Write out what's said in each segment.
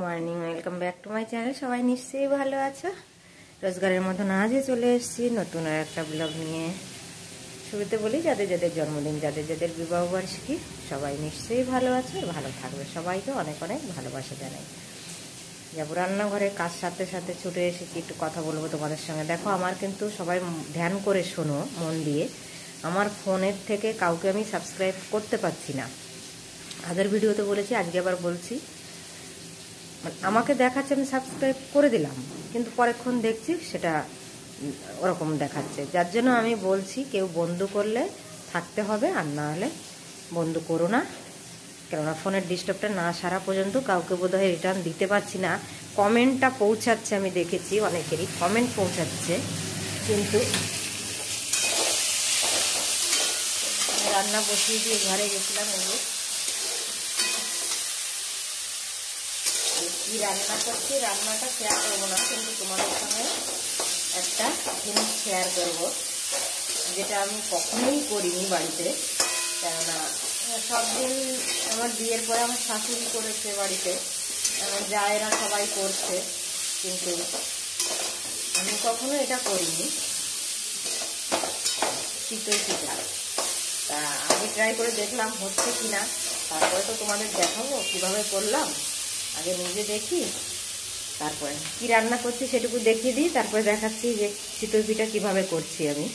Morning, welcome back to my channel. সবাই নিশ্চয়ই ভালো আছো। রোজগারের মতন আজই চলে এসেছি নতুন আর একটা ব্লগ নিয়ে। শুরুতে বলি, যাদের যাদের জন্মদিন, যাদের যাদের বিবাহবার্ষিকী, সবাই নিশ্চয়ই ভালো আছো আর ভালো থাকবে। সবাইকে অনেক অনেক ভালোবাসা জানাই। যাবো রান্নাঘরে, কাজ সাথে সাথে ছুটে এসেছি, একটু কথা বলবো তোমাদের সঙ্গে। দেখো, আমার কিন্তু সবাই ধ্যান করে শোনো মন দিয়ে, আমার ফোনের থেকে কাউকে আমি সাবস্ক্রাইব করতে পারছি না। আগের ভিডিওতে বলেছি, আজকে আবার বলছি, আমাকে দেখাচ্ছে আমি সাবস্ক্রাইব করে দিলাম, কিন্তু পরেক্ষণ দেখছি সেটা ওরকম দেখাচ্ছে। যার জন্য আমি বলছি, কেউ বন্ধ করলে থাকতে হবে, আর না হলে বন্ধ করো না। কেননা ফোনের ডিস্টার্বটা না সারা পর্যন্ত কাউকে বোধহয় রিটার্ন দিতে পারছি না। কমেন্টটা পৌঁছাচ্ছে, আমি দেখেছি অনেকেরই কমেন্ট পৌঁছাচ্ছে, কিন্তু রান্না বসিয়ে দিয়ে ঘরে গেছিলাম। কি রান্না করছি, রান্নাটা শেয়ার করবো না, কিন্তু তোমাদের সঙ্গে একটা জিনিস শেয়ার করব, যেটা আমি কখনোই করিনি বাড়িতে। কেননা সব দিন আমার বিয়ের পরে আমার শাশুড়ি করেছে বাড়িতে, আমার জায়েরা সবাই করছে, কিন্তু আমি কখনো এটা করিনি। চিতই পিঠা তা আমি ট্রাই করে দেখলাম হচ্ছে কিনা, তারপরে তো তোমাদের দেখাবো কিভাবে করলাম। আগে নিজে দেখি, তারপরে কি রান্না করছি সেটুকু দেখিয়ে দিই, তারপরে দেখাচ্ছি যে চিতই পিঠা কিভাবে করছি আমি।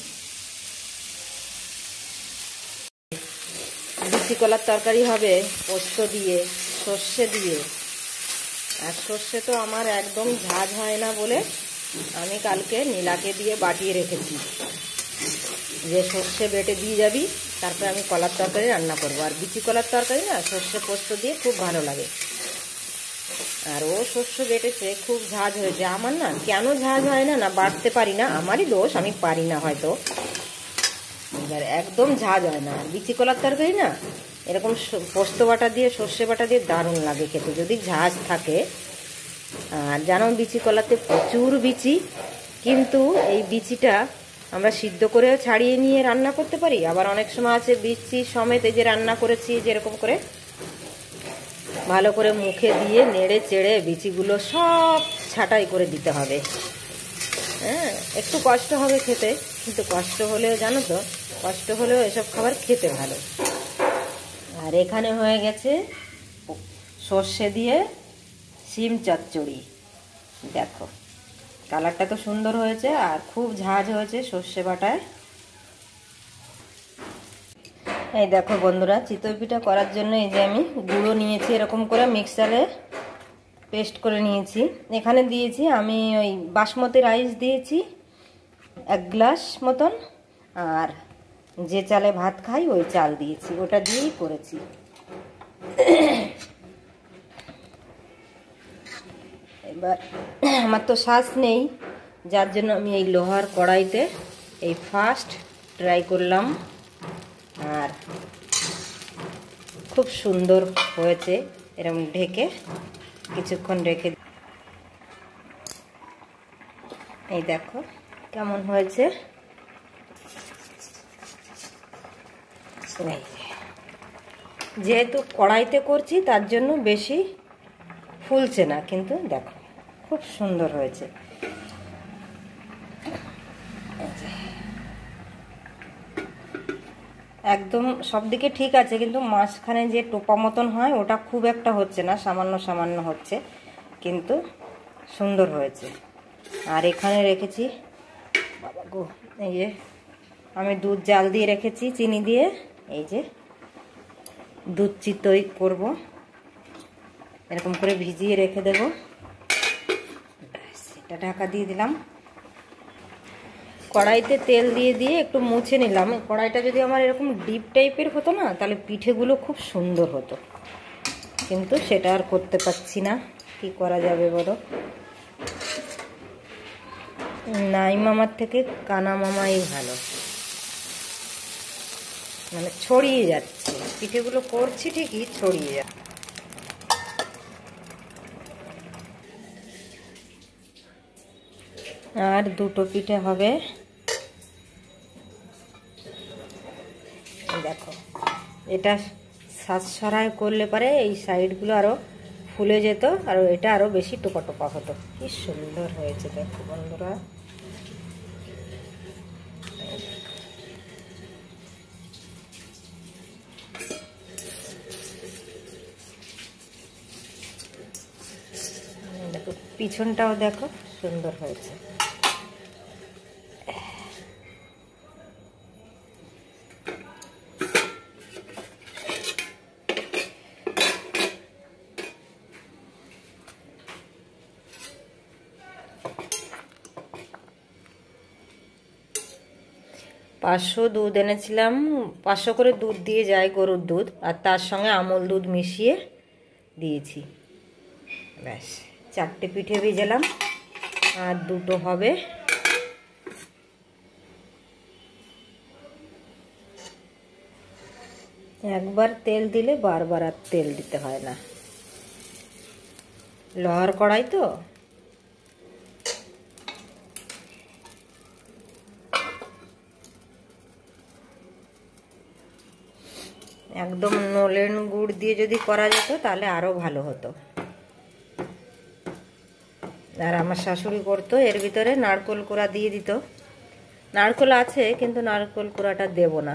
লুচি কলার তরকারি হবে পোস্ত দিয়ে, সর্ষে দিয়ে। আর সর্ষে তো আমার একদম ঝাঁঝ হয় না বলে আমি কালকে নীলাকে দিয়ে বাটিয়ে রেখেছি, যে সর্ষে বেটে দিয়ে যাবি, তারপরে আমি কলার তরকারি রান্না করবো। আর বিচি কলার তরকারি না সর্ষে পোস্ত দিয়ে খুব ভালো লাগে। আর ও শস্য বেটেছে, খুব ঝাঁঝ হয়েছে। আমার না কেন ঝাঁঝ হয় না, বাটতে পারি না, আমারই দোষ, আমি পারি না হয়তো। এবার একদম ঝাঁঝ হয় না। আর বিচি কলার তরকারি না এরকম পোস্ত বাটা দিয়ে, সর্ষে বাটা দিয়ে দারুণ লাগে খেতে, যদি ঝাঁঝ থাকে। আর জানো, বিচি কলাতে প্রচুর বিচি, কিন্তু এই বিচিটা আমরা সিদ্ধ করেও ছাড়িয়ে নিয়ে রান্না করতে পারি। আবার অনেক সময় আছে বিচি সমেত, এই যে রান্না করেছি যেরকম করে, ভালো করে মুখে দিয়ে নেড়ে চেড়ে বিচিগুলো সব ছাঁটাই করে দিতে হবে। হ্যাঁ, একটু কষ্ট হবে খেতে, কিন্তু কষ্ট হলেও, জানো তো, কষ্ট হলেও এসব খাবার খেতে ভালো। আর এখানে হয়ে গেছে সর্ষে দিয়ে শিম চচ্চড়ি। দেখো কালারটা তো সুন্দর হয়েছে, আর খুব ঝাঁঝ হয়েছে সর্ষে বাটায়। এই দেখো বন্ধুরা, চিতই পিঠা করার জন্য এই যে আমি গুঁড়ো নিয়েছি, এরকম করে মিক্সারে পেস্ট করে নিয়েছি। এখানে দিয়েছি আমি ওই বাসমতি রাইস দিয়েছি 1 গ্লাস মতন, আর যে চালে ভাত খাই ওই চাল দিয়েছি, ওটা দিয়েই করেছি। এবার আমার তো শ্বাস নেই, যার জন্য আমি এই লোহার কড়াইতে এই ফার্স্ট ট্রাই করলাম, আর খুব সুন্দর হয়েছে। এরকম ঢেকে কিছুক্ষণ রেখে, এই দেখো কেমন হয়েছে। যেহেতু কড়াইতে করছি তার জন্য বেশি ফুলছে না, কিন্তু দেখো খুব সুন্দর হয়েছে। একদম সব দিকে ঠিক আছে, কিন্তু মাঝখানে যে টোপা মতন হয় ওটা খুব একটা হচ্ছে না, সামান্য সামান্য হচ্ছে, কিন্তু সুন্দর হয়েছে। আর এখানে রেখেছি, বাবা গো, এই যে আমি দুধ জাল দিয়ে রেখেছি চিনি দিয়ে, এই যে দুধ চিতই করব, এরকম করে ভিজিয়ে রেখে দেব। এটা ঢাকা দিয়ে দিলাম। কড়াইতে তেল দিয়ে দিয়ে একটু মুছে নিলাম। কড়াইটা যদি আমার এরকম ডিপ টাইপের হতো না, তাহলে পিঠেগুলো খুব সুন্দর হতো, কিন্তু সেটা আর করতে পারছি না। কি করা যাবে বলো, নাই মামার থেকে কানা মামাই ভালো, মানে ছড়িয়ে যাচ্ছে পিঠেগুলো, করছি ঠিকই, ছড়িয়ে যাচ্ছে। আর দুটো পিঠে হবে। দেখো, এটা সাজ সরাই করলে পারে এই সাইডগুলো আরও ফুলে যেত আর এটা আরো বেশি টোপা টোপা হতো। কি সুন্দর হয়েছে দেখো বন্ধুরা। দেখো পিছনটাও দেখো সুন্দর হয়েছে। পাঁচশো দুধ এনেছিলাম, 500 করে দুধ দিয়ে যায় গরুর দুধ, আর তার সঙ্গে আমুল দুধ মিশিয়ে দিয়েছি। ব্যাস 4টে পিঠে ভেজালাম আর 2টো হবে। একবার তেল দিলে বারবার আর তেল দিতে হয় না, লোহার কড়াই তো। একদম নলেন গুড় দিয়ে যদি করা যেত তাহলে আরো ভালো হতো। আর আমার শাশুড়ি করতো এর ভিতরে নারকেল কোড়া দিয়ে দিত। নারকেল আছে কিন্তু নারকেল কোড়াটা দেব না।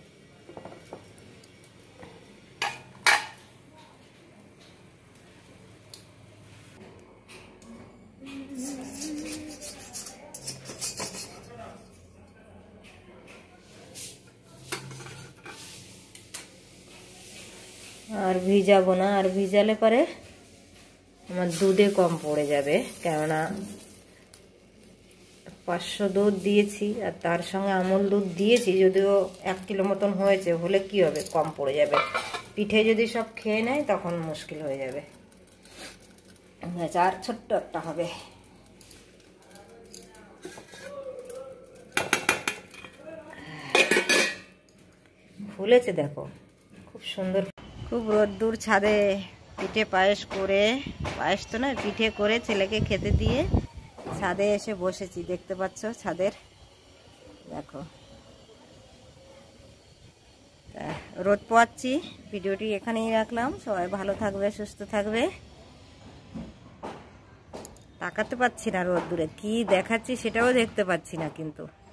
আর ভিজাবো না, আর ভিজালে পরে আমার দুধে কম পড়ে যাবে, কেননা 500 দুধ দিয়েছি আর তার সঙ্গে আমুল দুধ দিয়েছি। যদিও 1 কিলো মতন হয়েছে, হলে কি হবে, কম পড়ে যাবে। পিঠে যদি সব খেয়ে নেয় তখন মুশকিল হয়ে যাবে। আর ছোট্ট একটা হবে। ফুলেছে দেখো খুব সুন্দর। খুব রোদ্দুর ছাদে পিঠে পায়েস করে, পায়েস তো নয় পিঠে করে ছেলেকে খেতে দিয়ে ছাদে এসে বসেছি। দেখতে পাচ্ছ ছাদের, দেখো রোদ পোয়াচ্ছি। ভিডিওটি এখানেই রাখলাম। সবাই ভালো থাকবে, সুস্থ থাকবে। তাকাতে পাচ্ছি না রোদ্দুরে, কি দেখাচ্ছি সেটাও দেখতে পাচ্ছি না কিন্তু।